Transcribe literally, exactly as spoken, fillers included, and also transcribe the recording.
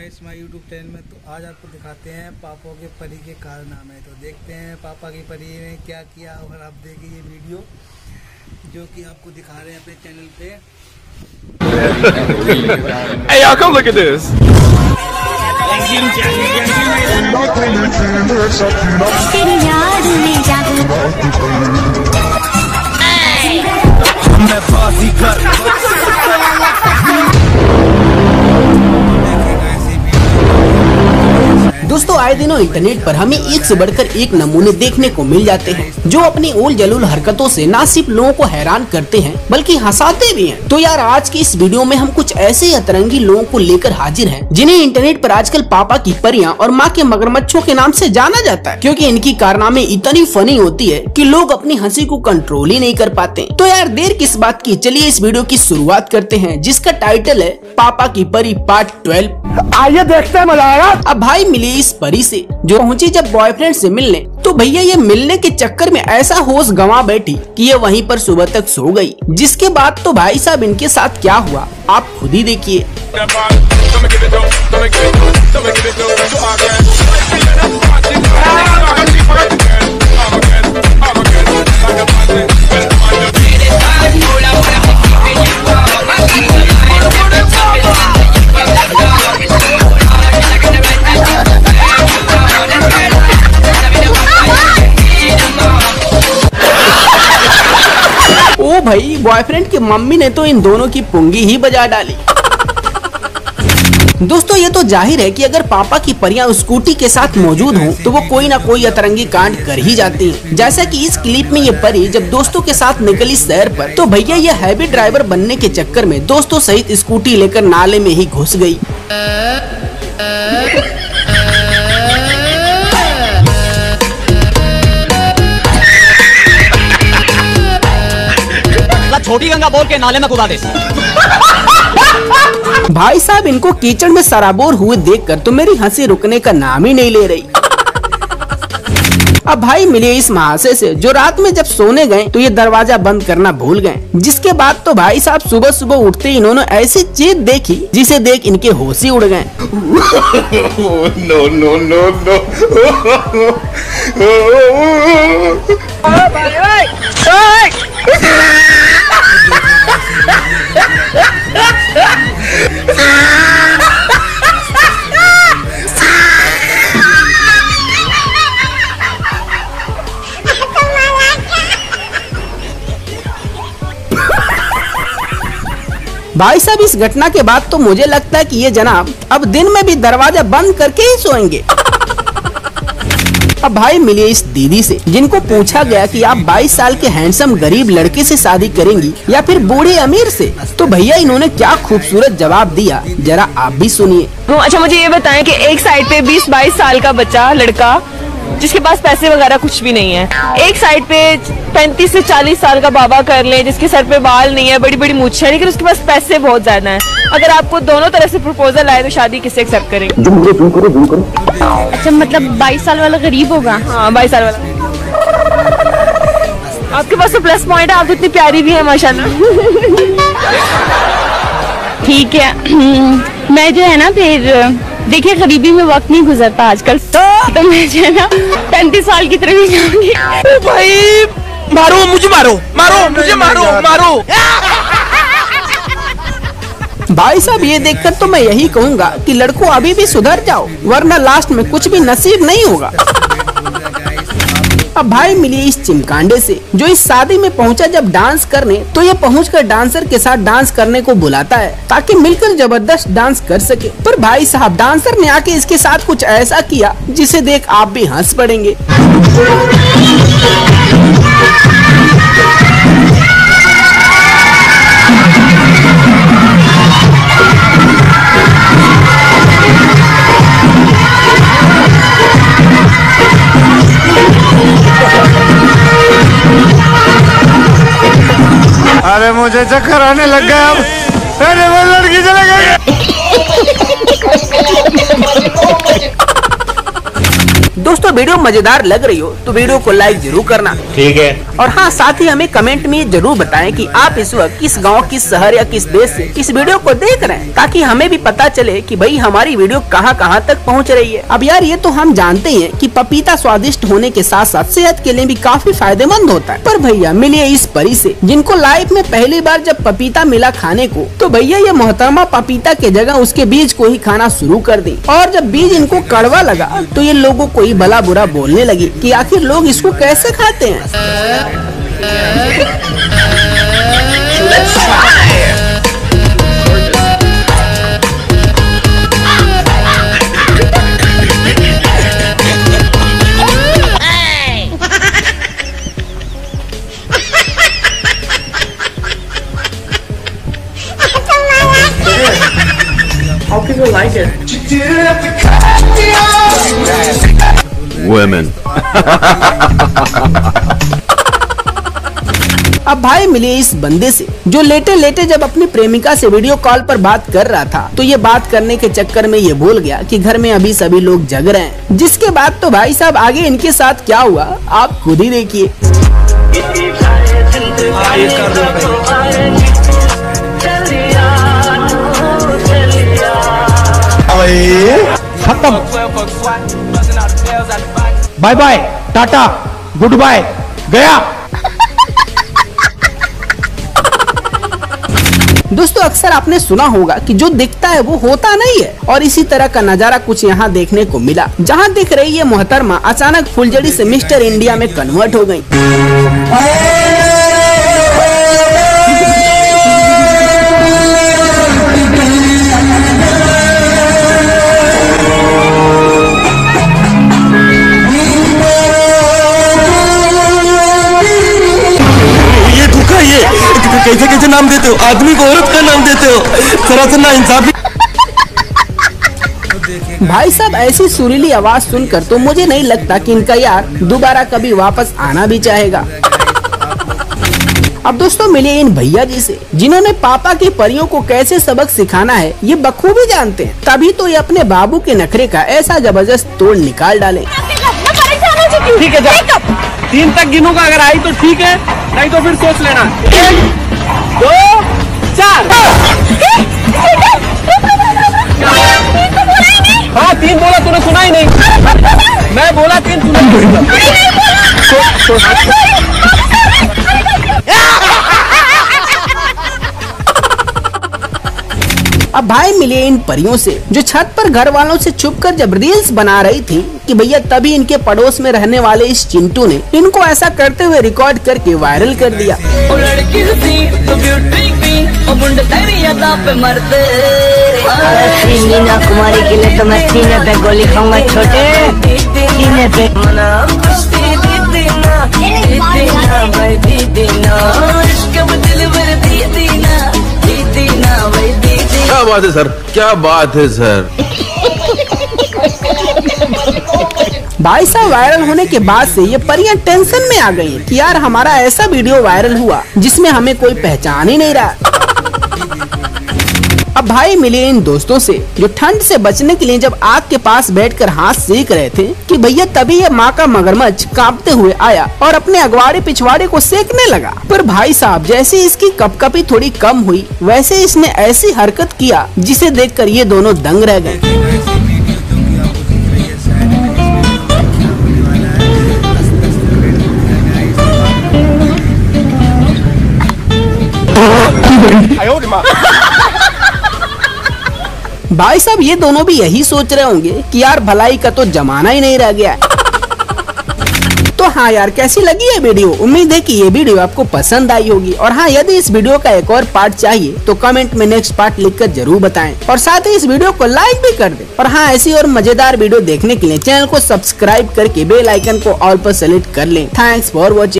Guys my YouTube channel में। तो आज आपको दिखाते हैं पापा के परी के कारनामे। तो देखते हैं पापा की परी ने क्या किया और आप देखिए ये वीडियो जो कि आपको दिखा रहे हैं अपने चैनल पे। Hey y'all, come look at this. दोस्तों, आए दिनों इंटरनेट पर हमें एक से बढ़कर एक नमूने देखने को मिल जाते हैं जो अपनी उल जलूल हरकतों से न सिर्फ लोगों को हैरान करते हैं बल्कि हंसाते भी हैं। तो यार, आज की इस वीडियो में हम कुछ ऐसे अतरंगी लोगों को लेकर हाजिर हैं जिन्हें इंटरनेट पर आजकल पापा की परियां और माँ के मगरमच्छों के नाम से जाना जाता है, क्योंकि इनकी कारनामे इतनी फनी होती है कि लोग अपनी हंसी को कंट्रोल ही नहीं कर पाते। तो यार, देर किस बात की, चलिए इस वीडियो की शुरुआत करते हैं जिसका टाइटल है पापा की परी पार्ट ट्वेल्व। आइए देखते हैं, मजा आएगा। अब भाई मिली इस परी से जो पहुंची जब बॉयफ्रेंड से मिलने, तो भैया ये मिलने के चक्कर में ऐसा होश गंवा बैठी कि ये वहीं पर सुबह तक सो गई। जिसके बाद तो भाई साहब इनके साथ क्या हुआ आप खुद ही देखिए। ओ भाई, बॉयफ्रेंड की मम्मी ने तो इन दोनों की पुंगी ही बजा डाली। दोस्तों, ये तो जाहिर है कि अगर पापा की परियां स्कूटी के साथ मौजूद हों तो वो कोई ना कोई अतरंगी कांड कर ही जाती हैं। जैसा कि इस क्लिप में ये परी जब दोस्तों के साथ निकली सैर पर, तो भैया ये हैवी ड्राइवर बनने के चक्कर में दोस्तों सहित स्कूटी लेकर नाले में ही घुस गई। छोटी गंगा बोल के नाले में कूदा दे। भाई साहब इनको कीचड़ में सराबोर हुए देखकर तो मेरी हंसी रुकने का नाम ही नहीं ले रही। अब भाई मिले इस महाशय से जो रात में जब सोने गए तो ये दरवाजा बंद करना भूल गए। जिसके बाद तो भाई साहब सुबह सुबह उठते ही इन्होंने ऐसी चीज देखी जिसे देख इनके होश ही उड़ गए। No no no no. भाई साहब इस घटना के बाद तो मुझे लगता है कि ये जनाब अब दिन में भी दरवाजा बंद करके ही सोएंगे। अब भाई मिलिए इस दीदी से जिनको पूछा गया कि आप बाईस साल के हैंडसम गरीब लड़के से शादी करेंगी या फिर बूढ़े अमीर से, तो भैया इन्होंने क्या खूबसूरत जवाब दिया, जरा आप भी सुनिए। अच्छा, मुझे ये बताएं कि एक साइड पे बीस बाईस साल का बच्चा लड़का जिसके पास पैसे वगैरह कुछ भी नहीं है, एक साइड पे पैंतीस से चालीस साल का बाबा कर ले जिसके सर पे बाल नहीं है, बड़ी बड़ी मूंछ है, लेकिन उसके पास पैसे बहुत ज्यादा हैं। अगर आपको दोनों तरह से प्रपोजल आए तो शादी किससे एक्सेप्ट करेंगे? तुम करो, तुम करो, तुम करो। अच्छा, मतलब बाईस साल वाला गरीब होगा? हाँ, बाईस साल वाला। आपके पास तो प्लस पॉइंट है, आप तो इतनी प्यारी भी है माशाल्लाह। ठीक है, मैं जो है ना फिर देखिए गरीबी में वक्त नहीं गुजरता आजकल, तो, तो मैं जो है ना पैंतीस साल की तरफ ही जाऊंगी। भाई मारो मुझे, मारो मारो मुझे, मारो मारो। भाई साहब ये देखकर तो मैं यही कहूँगा कि लड़कों अभी भी सुधर जाओ, वरना लास्ट में कुछ भी नसीब नहीं होगा। अब भाई मिलिए इस चिमकांडे से जो इस शादी में पहुंचा जब डांस करने, तो ये पहुंचकर डांसर के साथ डांस करने को बुलाता है ताकि मिलकर जबरदस्त डांस कर सके। पर भाई साहब डांसर ने आके इसके साथ कुछ ऐसा किया जिसे देख आप भी हंस पड़ेंगे। अरे मुझे चक्कर आने लग गया अब। अरे वो लड़की चले गई। दोस्तों वीडियो मजेदार लग रही हो तो वीडियो को लाइक जरूर करना, ठीक है। और हाँ, साथ ही हमें कमेंट में जरूर बताएं कि आप इस वक्त किस गांव, किस शहर या किस देश से इस वीडियो को देख रहे हैं, ताकि हमें भी पता चले कि भाई हमारी वीडियो कहां कहां तक पहुंच रही है। अब यार, ये तो हम जानते हैं कि पपीता स्वादिष्ट होने के साथ साथ सेहत के लिए भी काफी फायदेमंद होता है, पर भैया मिलिए इस परी से जिनको लाइफ में पहली बार जब पपीता मिला खाने को, तो भैया ये मोहतरमा पपीता के जगह उसके बीज को ही खाना शुरू कर दी। और जब बीज इनको कड़वा लगा तो ये लोगों को ही भला बुरा बोलने लगी कि आखिर लोग इसको कैसे खाते हैं। How people like it? Women. अब भाई मिले इस बंदे से जो लेटे लेटे जब अपनी प्रेमिका से वीडियो कॉल पर बात कर रहा था, तो ये बात करने के चक्कर में ये भूल गया कि घर में अभी सभी लोग जग रहे हैं। जिसके बाद तो भाई साहब आगे इनके साथ क्या हुआ आप खुद ही देखिए। खत्म, bye bye, ta-ta, good bye, गया। दोस्तों अक्सर आपने सुना होगा कि जो दिखता है वो होता नहीं है, और इसी तरह का नजारा कुछ यहाँ देखने को मिला, जहाँ दिख रही है मोहतरमा अचानक फुलझड़ी से मिस्टर इंडिया में कन्वर्ट हो गयी। कैसे कैसे नाम देते हो, आदमी को औरत का नाम देते हो, सरासर ना इंसाफी। भाई साहब ऐसी सुरीली आवाज सुनकर तो मुझे नहीं लगता कि इनका यार दोबारा कभी वापस आना भी चाहेगा। अब दोस्तों मिले इन भैया जी से जिन्होंने पापा की परियों को कैसे सबक सिखाना है ये बखूबी जानते हैं, तभी तो ये अपने बाबू के नखरे का ऐसा जबरदस्त तोड़ निकाल डाले। ठीक है, जा तीन तक गिनूंगा, अगर आई तो ठीक है, नहीं तो फिर सोच लेना। एक दो चार। हाँ तीन बोला, तूने सुना ही नहीं। मैं बोला तीन, तूने अब भाई मिले इन परियों से जो छत पर घर वालों से छुपकर जब रील्स बना रही थी कि भैया, तभी इनके पड़ोस में रहने वाले इस चिंटू ने इनको ऐसा करते हुए रिकॉर्ड करके वायरल कर दिया। मीना कुमारी के लिए तो मैं सीने पे गोली खाऊंगा छोटे, सीने पे। क्या बात है सर, क्या बात है सर। भाई साहब वायरल होने के बाद से ये परियां टेंशन में आ गई कि यार हमारा ऐसा वीडियो वायरल हुआ जिसमें हमें कोई पहचान ही नहीं रहा। अब भाई मिले इन दोस्तों से जो ठंड से बचने के लिए जब आग के पास बैठकर हाथ सेक रहे थे कि भैया, तभी ये माँ का मगरमच्छ कांपते हुए आया और अपने अगवाड़े पिछवाड़े को सेकने लगा। पर भाई साहब जैसे इसकी कपकपी थोड़ी कम हुई, वैसे इसने ऐसी हरकत किया जिसे देखकर ये दोनों दंग रह गए। भाई साहब ये दोनों भी यही सोच रहे होंगे कि यार भलाई का तो जमाना ही नहीं रह गया है। तो हाँ यार, कैसी लगी ये वीडियो? उम्मीद है कि ये वीडियो आपको पसंद आई होगी, और हाँ यदि इस वीडियो का एक और पार्ट चाहिए तो कमेंट में नेक्स्ट पार्ट लिखकर जरूर बताएं, और साथ ही इस वीडियो को लाइक भी कर दें। और हाँ, ऐसी और मजेदार वीडियो देखने के लिए चैनल को सब्सक्राइब करके बेल आइकन को ऑल पर सेलेक्ट कर लें। Thanks for watching.